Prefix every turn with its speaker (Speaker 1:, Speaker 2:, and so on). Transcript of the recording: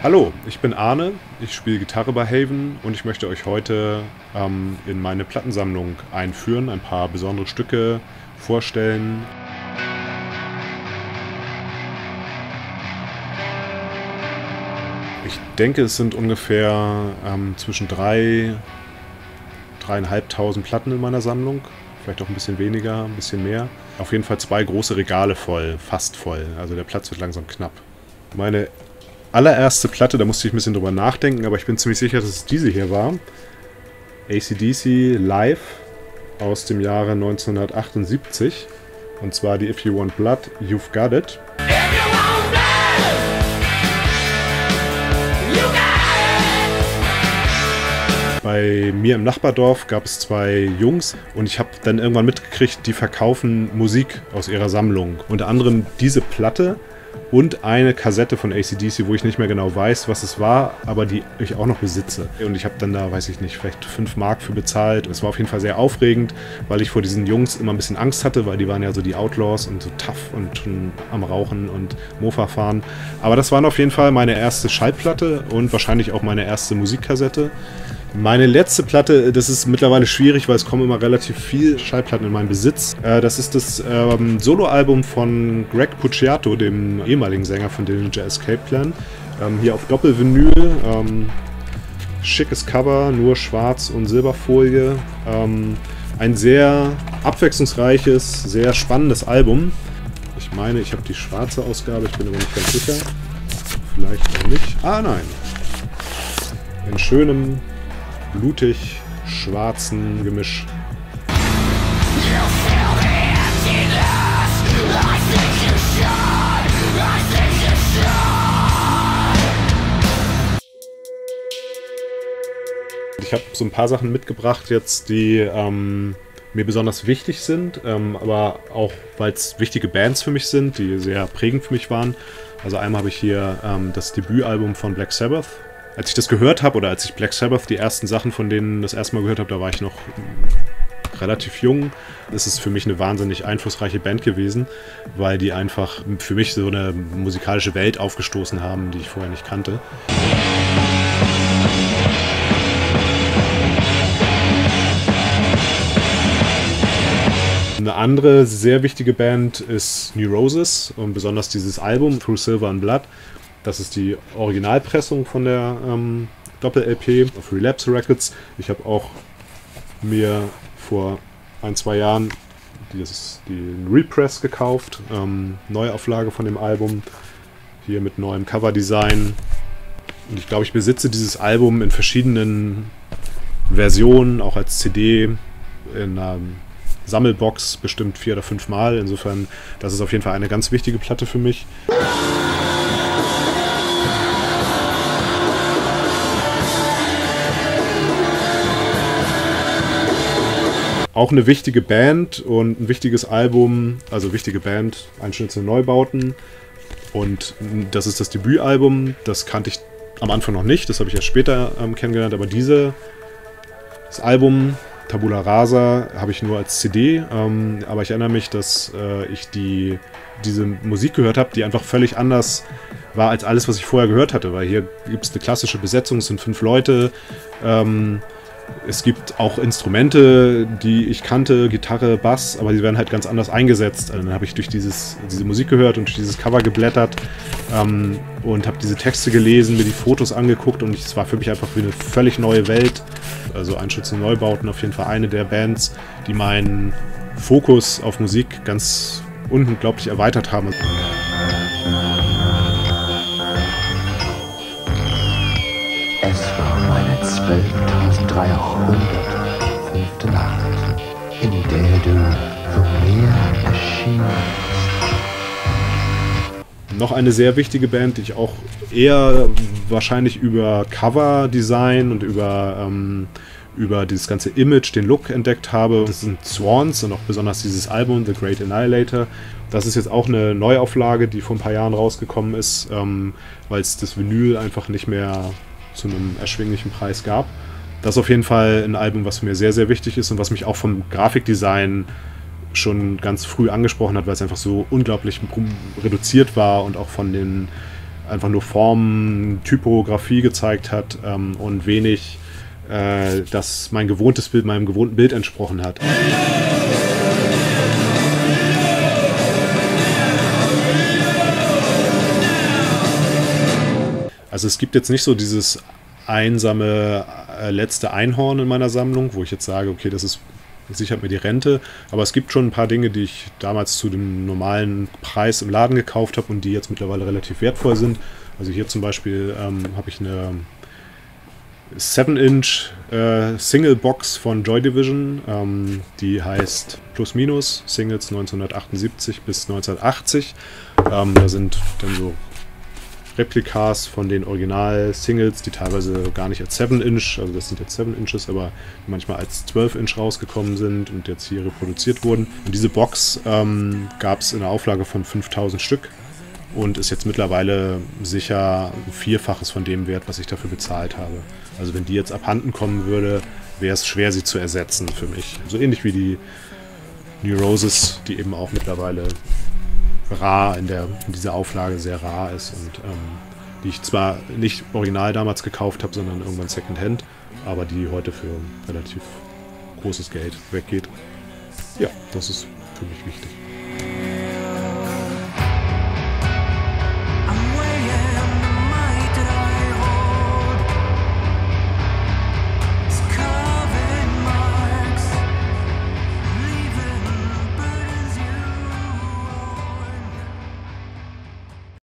Speaker 1: Hallo, ich bin Arne, ich spiele Gitarre bei Haven und ich möchte euch heute in meine Plattensammlung einführen, ein paar besondere Stücke vorstellen. Ich denke, es sind ungefähr zwischen 3.500 Platten in meiner Sammlung, vielleicht auch ein bisschen weniger, ein bisschen mehr. Auf jeden Fall 2 große Regale voll, fast voll, also der Platz wird langsam knapp. Meine allererste Platte, da musste ich ein bisschen drüber nachdenken, aber ich bin ziemlich sicher, dass es diese hier war. AC/DC Live aus dem Jahre 1978. Und zwar die If You Want Blood, You've Got It. Bei mir im Nachbardorf gab es 2 Jungs und ich habe dann irgendwann mitgekriegt, die verkaufen Musik aus ihrer Sammlung. Unter anderem diese Platte und eine Kassette von AC/DC, wo ich nicht mehr genau weiß, was es war, aber die ich auch noch besitze. Und ich habe dann da, weiß ich nicht, vielleicht 5 Mark für bezahlt. Es war auf jeden Fall sehr aufregend, weil ich vor diesen Jungs immer ein bisschen Angst hatte, weil die waren ja so die Outlaws und so tough und schon am Rauchen und Mofa fahren. Aber das waren auf jeden Fall meine erste Schallplatte und wahrscheinlich auch meine erste Musikkassette. Meine letzte Platte, das ist mittlerweile schwierig, weil es kommen immer relativ viele Schallplatten in meinen Besitz. Das ist das Soloalbum von Greg Puciato, dem ehemaligen Sänger von Dillinger Escape Plan. Hier auf Doppelvinyl, schickes Cover, nur schwarz und Silberfolie. Ein sehr abwechslungsreiches, sehr spannendes Album. Ich meine, ich habe die schwarze Ausgabe, ich bin aber nicht ganz sicher. Vielleicht auch nicht. Ah nein. In schönem, blutig schwarzen Gemisch. Ich habe so ein paar Sachen mitgebracht jetzt, die mir besonders wichtig sind, aber auch, weil es wichtige Bands für mich sind, die sehr prägend für mich waren. Also einmal habe ich hier das Debütalbum von Black Sabbath. Als ich das gehört habe, oder als ich Black Sabbath, die ersten Sachen von denen das erste Mal gehört habe, da war ich noch relativ jung. Das ist für mich eine wahnsinnig einflussreiche Band gewesen, weil die einfach für mich so eine musikalische Welt aufgestoßen haben, die ich vorher nicht kannte. Eine andere sehr wichtige Band ist New Roses und besonders dieses Album Through Silver and Blood. Das ist die Originalpressung von der Doppel-LP auf Relapse Records. Ich habe auch mir vor 1-2 Jahren den Repress gekauft. Neuauflage von dem Album. Hier mit neuem Coverdesign. Und ich glaube, ich besitze dieses Album in verschiedenen Versionen, auch als CD, in einer Sammelbox bestimmt 4 oder 5 Mal. Insofern, das ist auf jeden Fall eine ganz wichtige Platte für mich. Auch eine wichtige Band und ein wichtiges Album, also wichtige Band, einzelne Neubauten. Und das ist das Debütalbum, das kannte ich am Anfang noch nicht, das habe ich erst später kennengelernt, aber das Album, Tabula Rasa, habe ich nur als CD, aber ich erinnere mich, dass ich diese Musik gehört habe, die einfach völlig anders war als alles, was ich vorher gehört hatte, weil hier gibt es eine klassische Besetzung, es sind 5 Leute, es gibt auch Instrumente, die ich kannte, Gitarre, Bass, aber die werden halt ganz anders eingesetzt. Also dann habe ich durch diese Musik gehört und durch dieses Cover geblättert und habe diese Texte gelesen, mir die Fotos angeguckt und es war für mich einfach wie eine völlig neue Welt. Also Einschütze Neubauten, auf jeden Fall eine der Bands, die meinen Fokus auf Musik ganz unglaublich erweitert haben.
Speaker 2: Es war meine 12.305. Nacht, in der du so mir erschienst.
Speaker 1: Noch eine sehr wichtige Band, die ich auch eher wahrscheinlich über Coverdesign und über dieses ganze Image, den Look entdeckt habe. Das sind Swans und auch besonders dieses Album, The Great Annihilator. Das ist jetzt auch eine Neuauflage, die vor ein paar Jahren rausgekommen ist, weil es das Vinyl einfach nicht mehr zu einem erschwinglichen Preis gab. Das ist auf jeden Fall ein Album, was mir sehr, sehr wichtig ist und was mich auch vom Grafikdesign schon ganz früh angesprochen hat, weil es einfach so unglaublich reduziert war und auch von den einfach nur Formen, Typografie gezeigt hat und wenig, dass mein gewohntes Bild meinem gewohnten Bild entsprochen hat. Also es gibt jetzt nicht so dieses einsame letzte Einhorn in meiner Sammlung, wo ich jetzt sage, okay, das sichert mir die Rente. Aber es gibt schon ein paar Dinge, die ich damals zu dem normalen Preis im Laden gekauft habe und die jetzt mittlerweile relativ wertvoll sind. Also hier zum Beispiel habe ich eine 7-Inch Single Box von Joy Division. Die heißt Plus Minus Singles 1978 bis 1980. Da sind dann so Replikas von den Original-Singles, die teilweise gar nicht als 7-Inch, also das sind jetzt 7 Inches, aber manchmal als 12-Inch rausgekommen sind und jetzt hier reproduziert wurden. Und diese Box gab es in einer Auflage von 5000 Stück und ist jetzt mittlerweile sicher ein Vierfaches von dem Wert, was ich dafür bezahlt habe. Also wenn die jetzt abhanden kommen würde, wäre es schwer, sie zu ersetzen für mich. So ähnlich wie die New Roses, die eben auch mittlerweile rar in dieser Auflage sehr rar ist und die ich zwar nicht original damals gekauft habe, sondern irgendwann Secondhand, aber die heute für relativ großes Geld weggeht. Ja, das ist für mich wichtig.